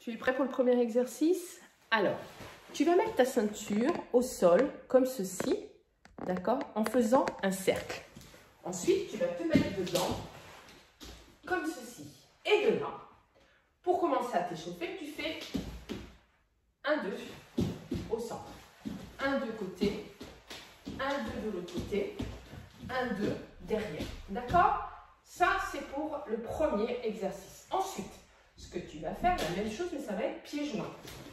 Tu es prêt pour le premier exercice? Alors, tu vas mettre ta ceinture au sol, comme ceci, d'accord, en faisant un cercle. Ensuite, tu vas te mettre dedans, comme ceci. Et de là, pour commencer à t'échauffer, tu fais 1, 2 au centre. 1, 2 côté, 1, 2 de l'autre côté, 1, 2 derrière. D'accord? Ça, c'est pour le premier exercice. Ensuite, ce que tu vas faire, la même chose, mais ça va être pieds joints.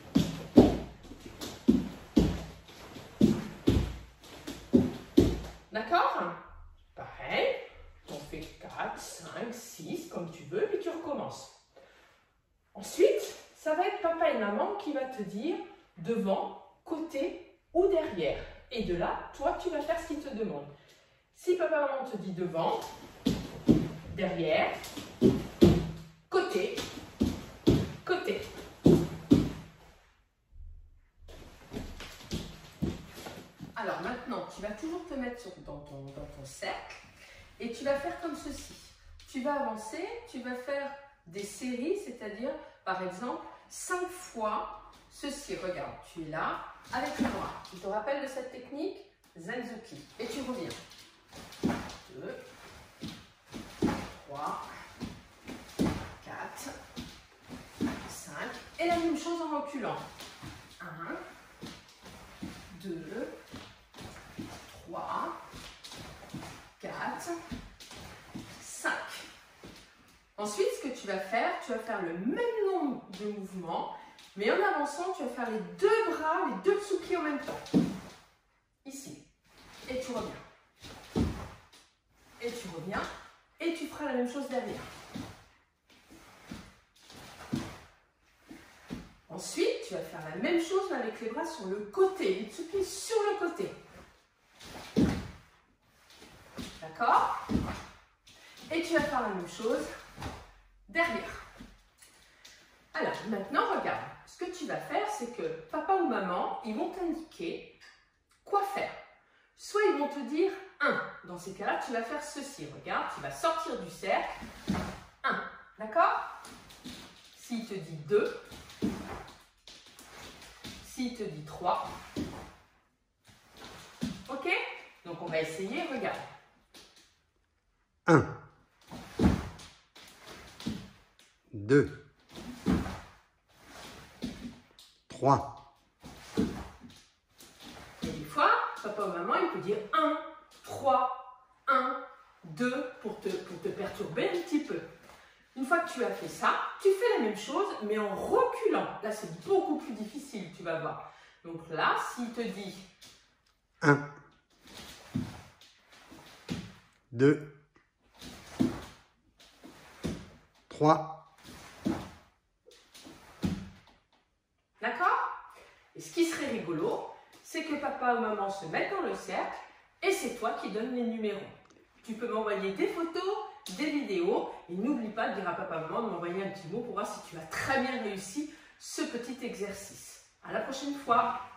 D'accord? Pareil, on fait 4, 5, 6, comme tu veux, puis tu recommences. Ensuite, ça va être papa et maman qui va te dire devant, côté ou derrière. Et de là, toi, tu vas faire ce qu'ils te demandent. Si papa et maman te dit devant, derrière, côté, côté. Alors maintenant, tu vas toujours te mettre dans ton cercle et tu vas faire comme ceci. Tu vas avancer, tu vas faire des séries, c'est-à-dire, par exemple, 5 fois ceci. Regarde, tu es là avec le bras. Tu te rappelles de cette technique? Zenzuki. Et tu reviens. 2, 3, 4, 5. Et la même chose en reculant. 1, 2, 3, 4, 5. Ensuite, ce que tu vas faire le même nombre de mouvements, mais en avançant, tu vas faire les deux bras, les deux dessous-pieds en même temps. Ici. Et tu reviens. Et tu reviens. Et tu feras la même chose derrière. Ensuite, tu vas faire la même chose mais avec les bras sur le côté, les dessous-pieds sur le côté. D'accord? Et tu vas faire la même chose derrière. Alors, maintenant, regarde. Ce que tu vas faire, c'est que papa ou maman, ils vont t'indiquer quoi faire. Soit ils vont te dire 1. Dans ces cas-là, tu vas faire ceci. Regarde, tu vas sortir du cercle. 1. D'accord? S'il te dit 2. S'il te dit 3. Ok? Donc, on va essayer. Regarde. 1, 2, 3. Et des fois, papa ou maman, il peut dire 1, 3, 1, 2 pour te perturber un petit peu. Une fois que tu as fait ça, tu fais la même chose, mais en reculant. Là, c'est beaucoup plus difficile, tu vas voir. Donc là, s'il te dit 1, 2, 3. D'accord? Et ce qui serait rigolo, c'est que papa ou maman se mettent dans le cercle et c'est toi qui donnes les numéros. Tu peux m'envoyer des photos, des vidéos et n'oublie pas de dire à papa ou maman de m'envoyer un petit mot pour voir si tu as très bien réussi ce petit exercice. À la prochaine fois!